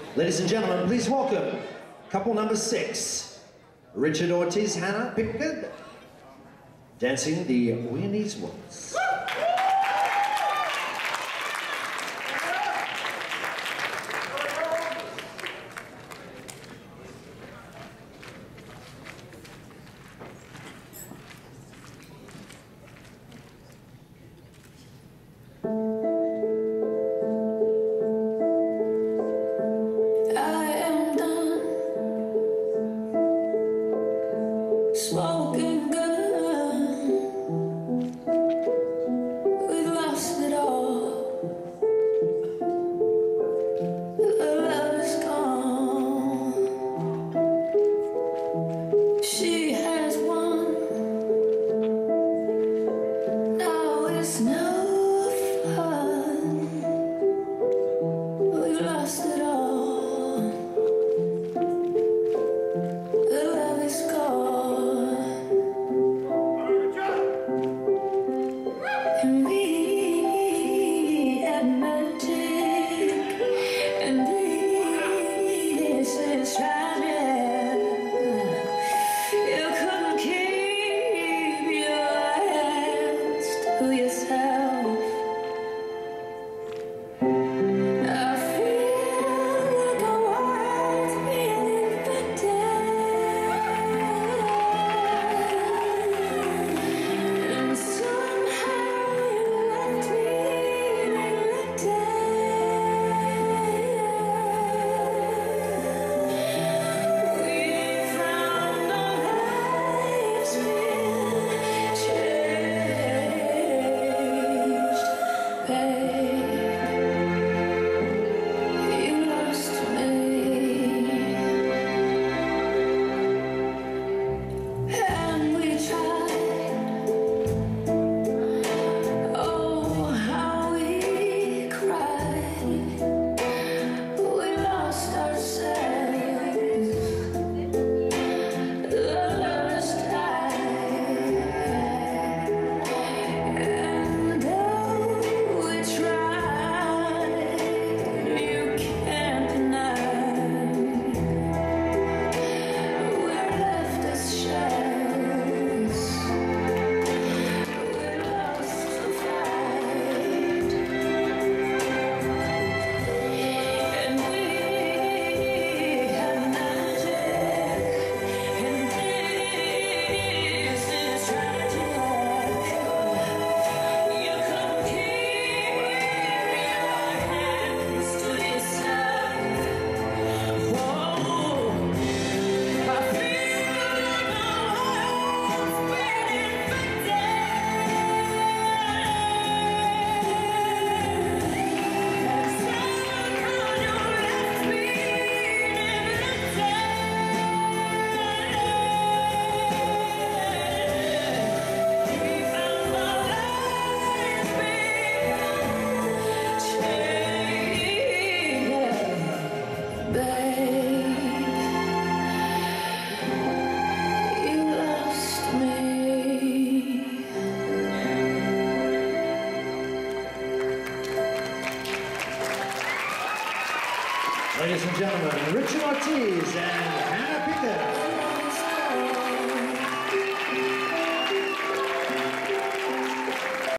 Ladies and gentlemen, please welcome couple number 6, Richard Ortiz, Hannah Pickard, dancing the Viennese Waltz. Smoking gun, we lost it all. The love is gone. She has won. Now it's no fun. We lost it all. The love is gone. And we had magic, and this is tragic. You couldn't keep your hands to yourself. I feel like a world's being infected, and somehow you left me neglected. We found our lives been changed, babe. You lost me, and we tried. Oh, how we cried. We lost ourselves. The lovers died, and though we tried, you can't deny we're left as shells. We lost the fight, and we had magic, and this is tragic. You couldn't keep your hands to yourself. Whoa, I feel like my heart's been infected, and somehow you left me neglected. We found our lives being changed, babe. You lost me. Ladies and gentlemen, Richard Ortiz and Hannah Pickard.